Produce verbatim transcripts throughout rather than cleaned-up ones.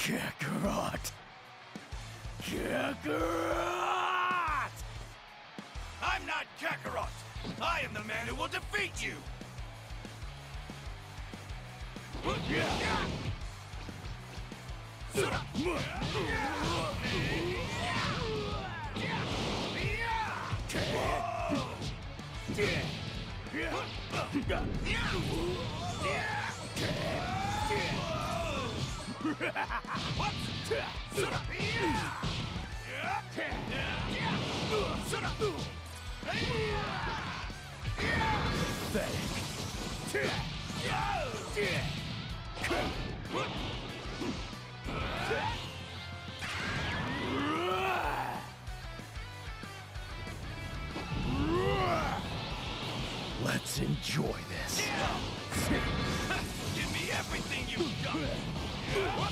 Kakarot! Kakarot! I'm not Kakarot! I am the man who will defeat you! Let's enjoy this. Give me everything you've got!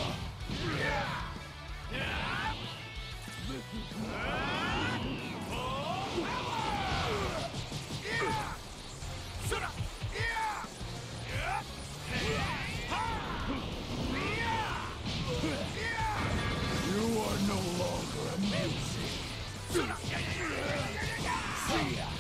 You are no longer amusing. See ya.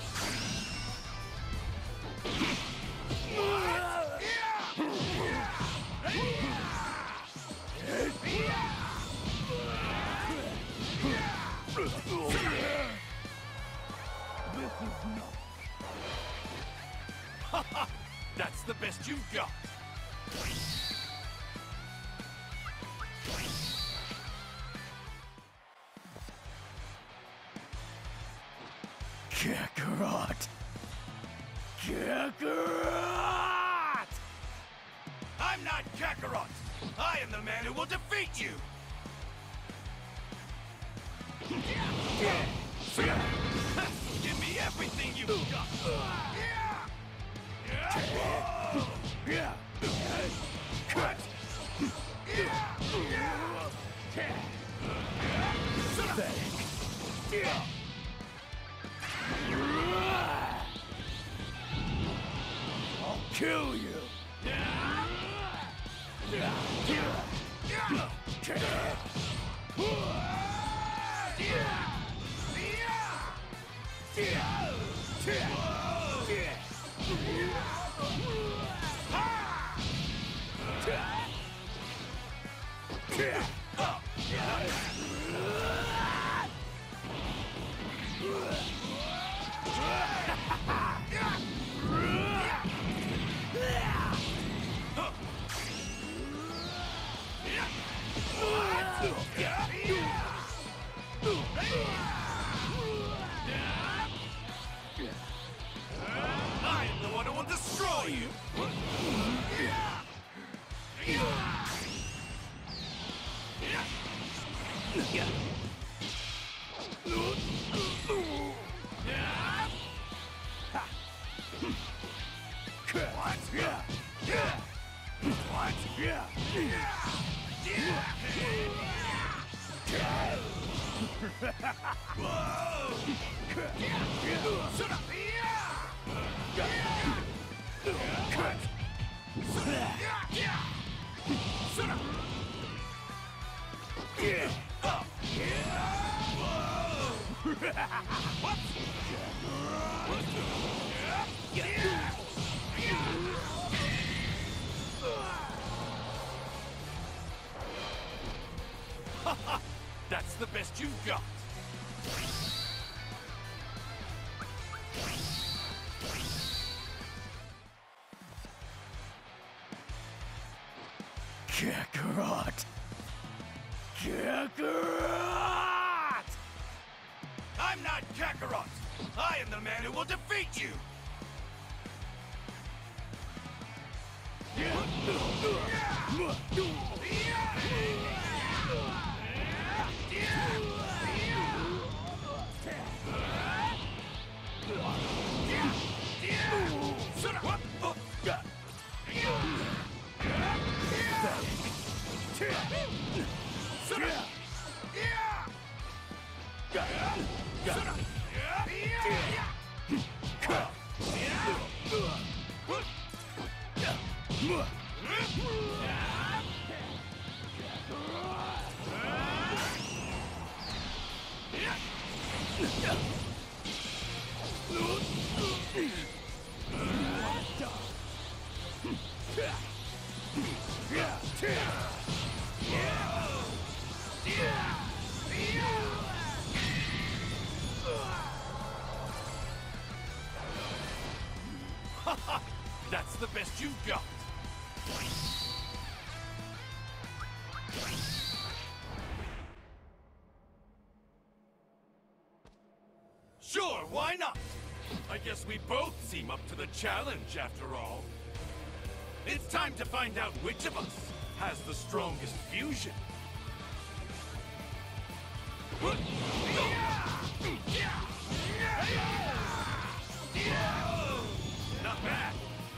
That's the best you've got! Kakarot! Kakarot! I'm not Kakarot! I am the man who will defeat you! Give me everything you've got! What? I'll kill you! I am the one who will destroy you! That's the best you've got! Kakarot! Kakarot! I'm not Kakarot! I am the man who will defeat you! That's the best you've got. Sure, why not? I guess we both seem up to the challenge after all. It's time to find out which of us has the strongest fusion. Not bad.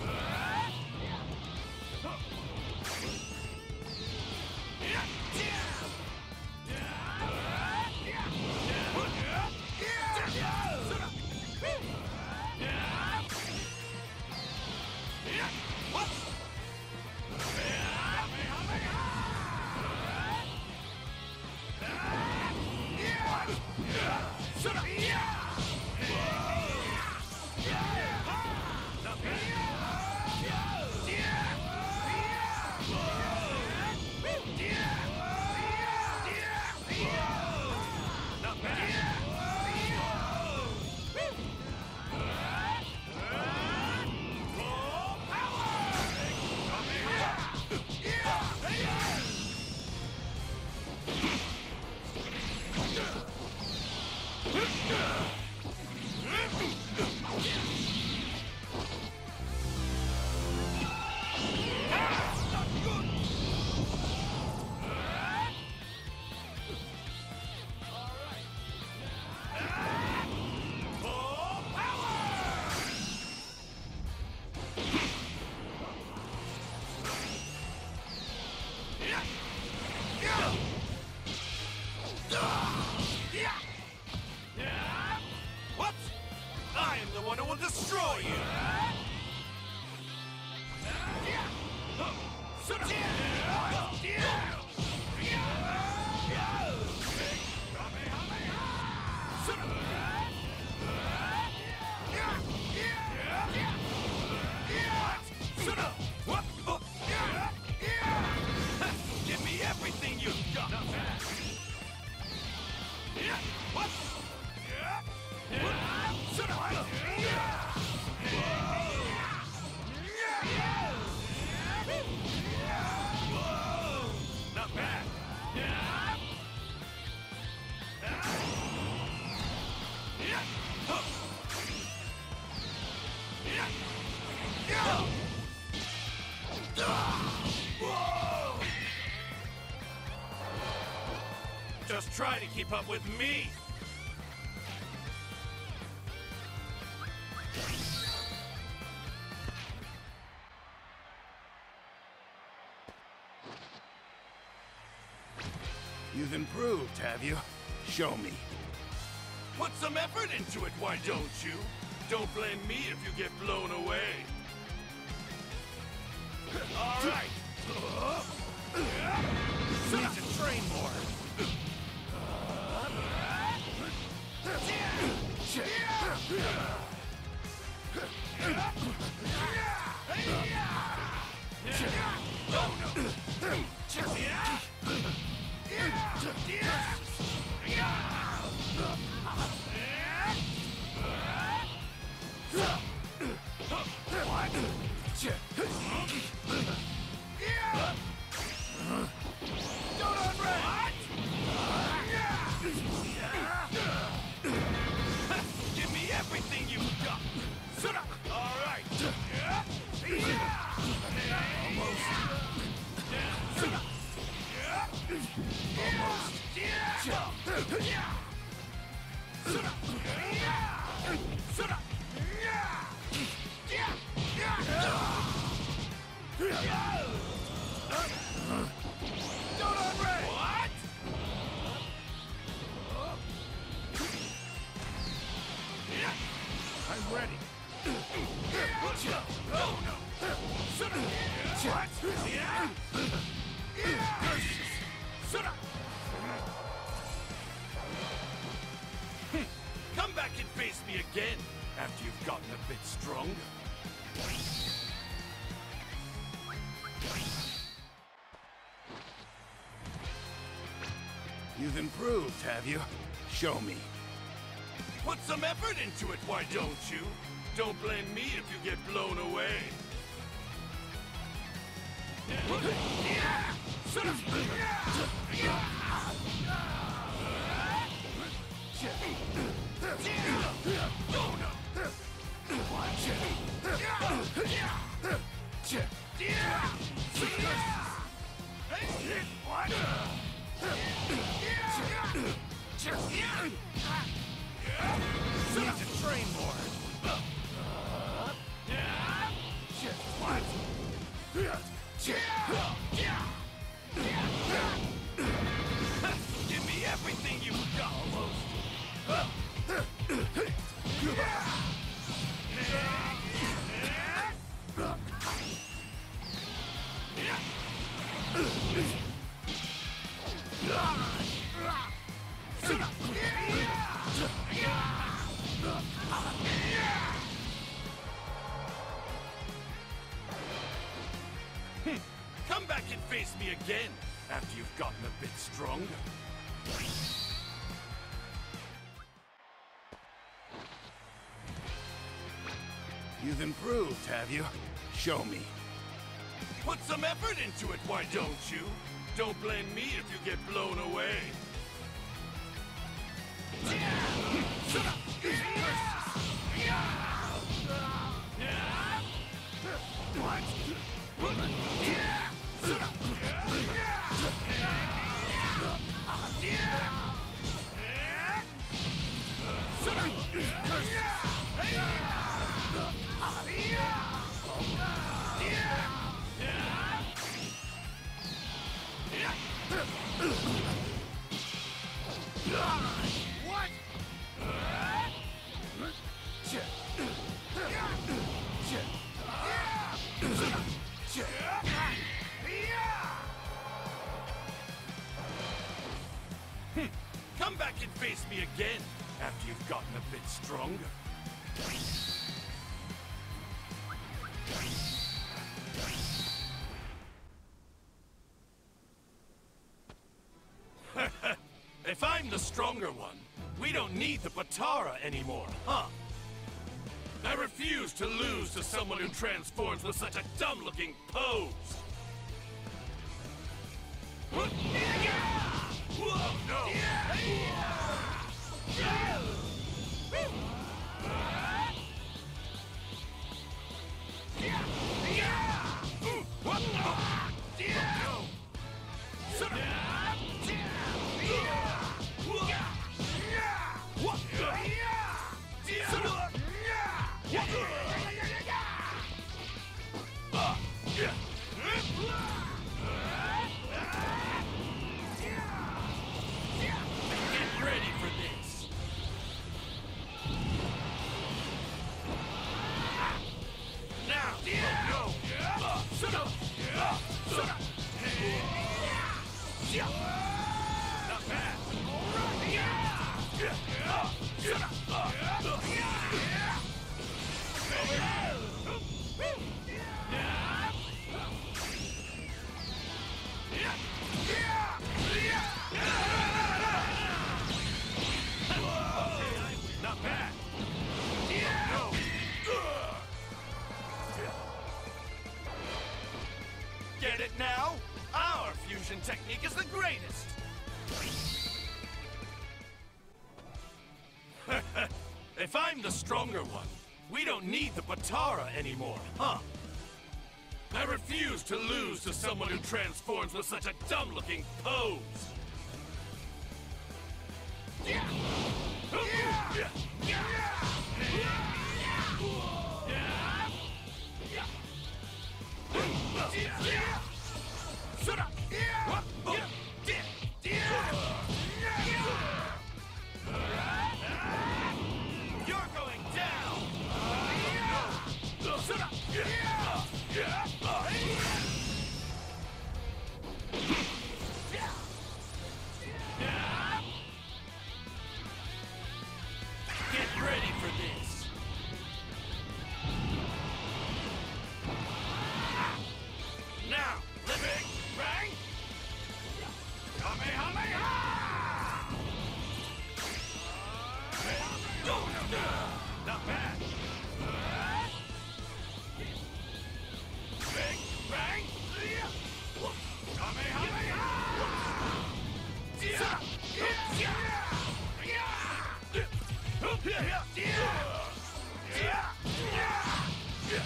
Just try to keep up with me! You've improved, have you? Show me. Put some effort into it, why don't you? Don't blame me if you get blown away. All right. Need to train more. Give me everything you've got. All right. What? I'm ready. Oh no! What? Yeah? Come back and face me again after you've gotten a bit stronger. You've improved, have you? Show me. Put some effort into it, why don't you? Don't blame me if you get blown away. Need to train more. Give me everything you've got. Come back and face me again after you've gotten a bit stronger. You've improved, have you? Show me. Put some effort into it, why don't you? Don't blame me if you get blown away. Come back and face me again after you've gotten a bit stronger. If I'm the stronger one, we don't need the Potara anymore, huh? I refuse to lose to someone who transforms with such a dumb-looking pose. Whoa, no! Get ready for this. Now, go. Not bad. Not bad. Get it now? Our fusion technique is the greatest. If I'm the stronger one, we don't need the Potara anymore, huh? I refuse to lose to someone who transforms with such a dumb-looking pose. You're going down! Get ready for this. Now, living bang. Kamehameha! Not bad.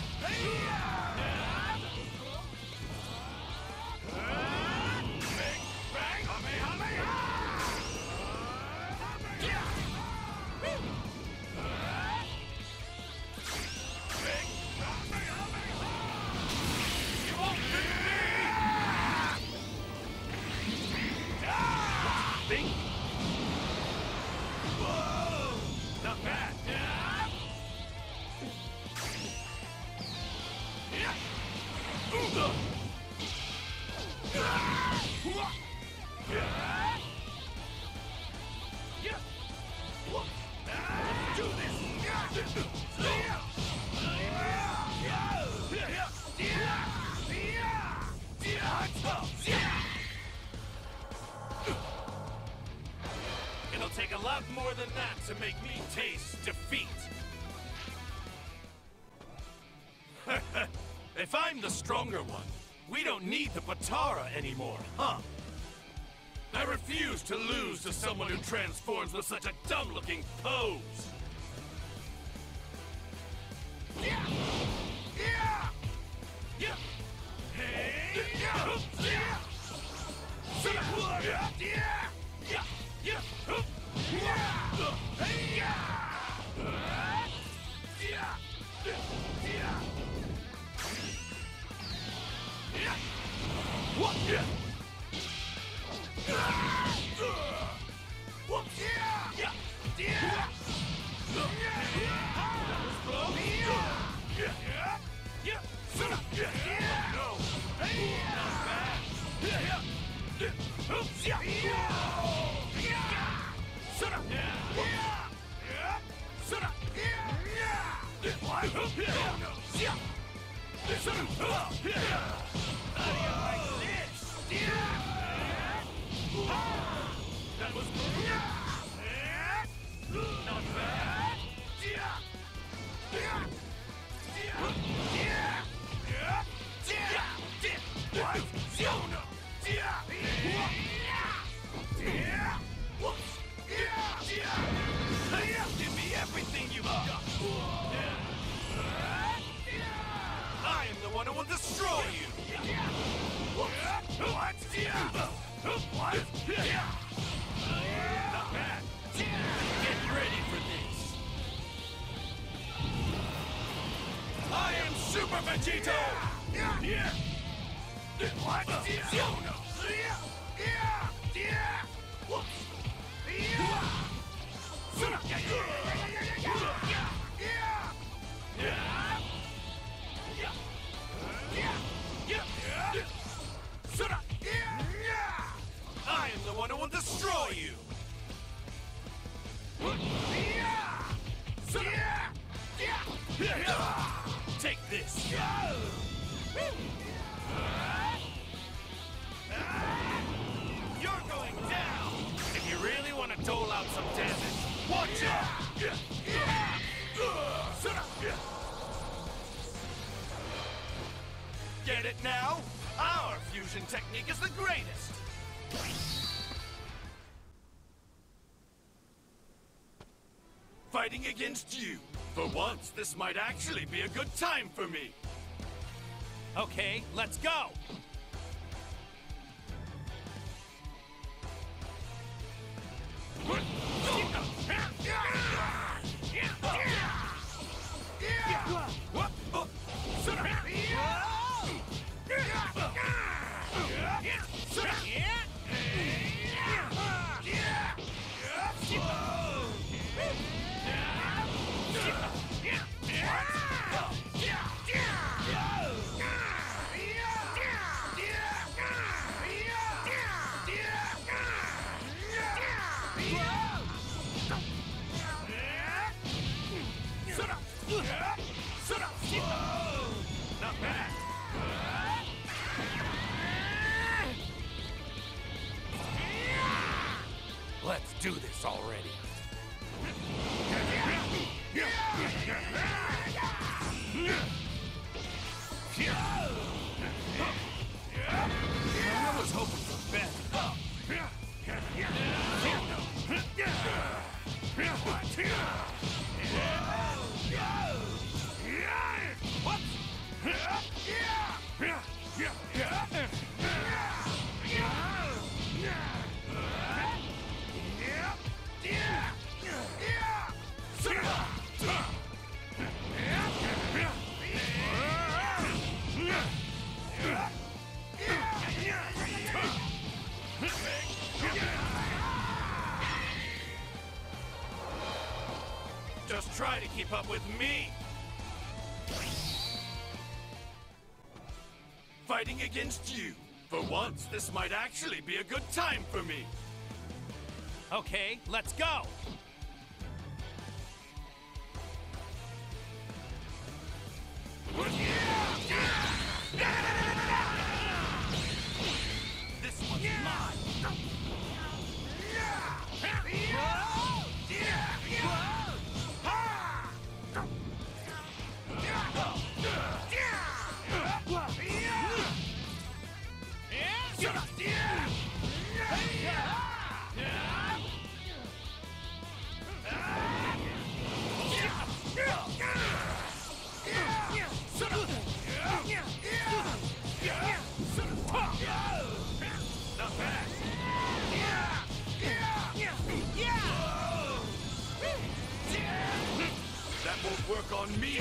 It'll take a lot more than that to make me taste defeat. If I'm the stronger one, we don't need the Potara anymore, huh? I refuse to lose to someone who transforms with such a dumb-looking pose. Yeah! Yeah! Yeah! Hey! Yeah! Yeah! Yeah! Yeah! Yeah! What? Yeah. What? Yeah. Yeah. Yeah. That was close. Yeah. Yeah. Yeah. Yeah. No. Not bad. Yeah. Yeah. Shut up. Yeah. Yeah. Shut up. Yeah. What? Oh no. Yeah. Shut up. Yeah. How do you like this? Yeah. That was good. Not bad. What? Oh no. Give me everything you've got. I am the one who will destroy you. What? What? What? Not bad. Get ready for this. I am Super Vegito! Yeah! What? Oh no! I am the one who will destroy you! Take this! You're going down! If you really want to dole out some damage, watch out! Get it now? Our fusion technique is the greatest! Fighting against you. For once, this might actually be a good time for me. Okay, let's go! Not bad. Let's do this already. I was hoping for better. What? keep up with me! Fighting against you. For once, this might actually be a good time for me. Okay, let's go! This one's mine! Not bad! That won't work on me!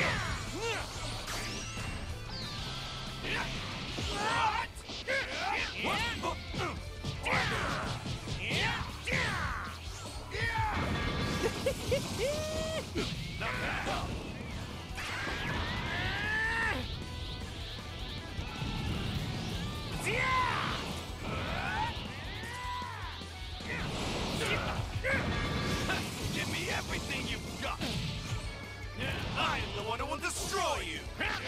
Not bad! Give me everything you've got! I am the one who will destroy you!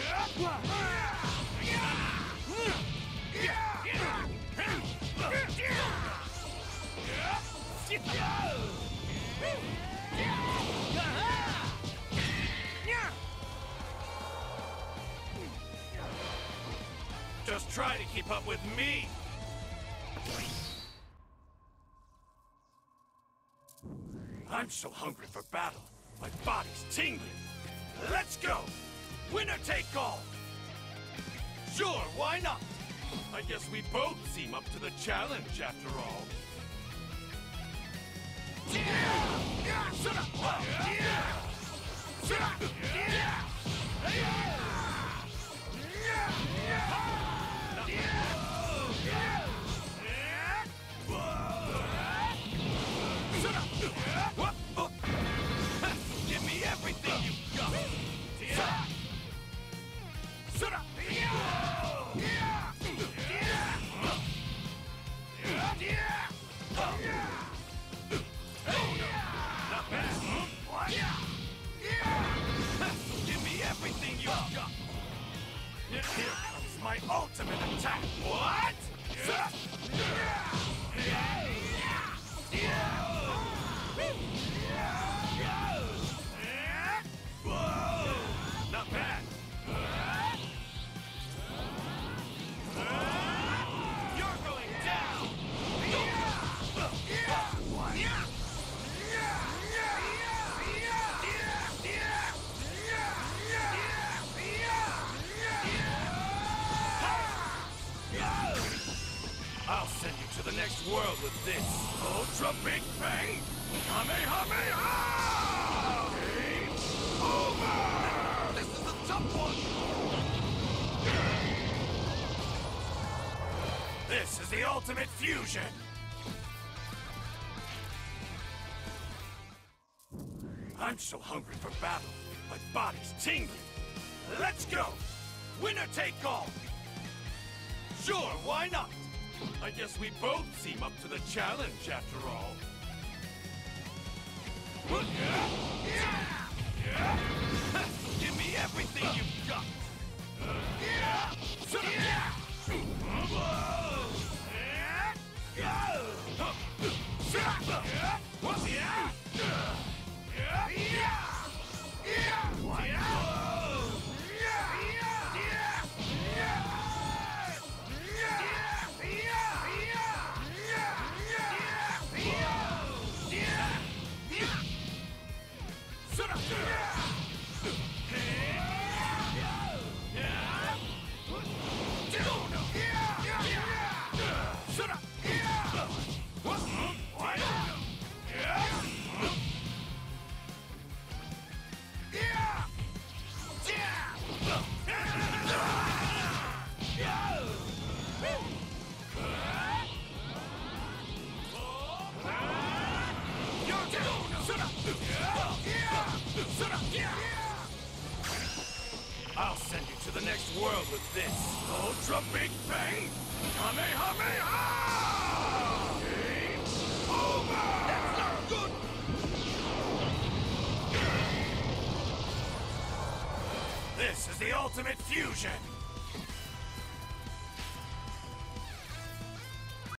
Just try to keep up with me! I'm so hungry for battle. My body's tingling. Let's go! Winner take all! Sure, why not? I guess we both seem up to the challenge after all. Give me everything you've got! Not bad! Give me everything you've got! Here comes my ultimate attack! What? Not bad! You're going down! I'll send you to the next world with this Ultra Big Bang Kamehameha! Game over! This is a tough one! This is the ultimate fusion! I'm so hungry for battle. My body's tingling. Let's go! Winner take all! Sure, why not? I guess we both seem up to the challenge after all. Give me everything you've got! world with this. Ultra Big Bang! Kamehameha! Game over! That's not good! This is the ultimate fusion!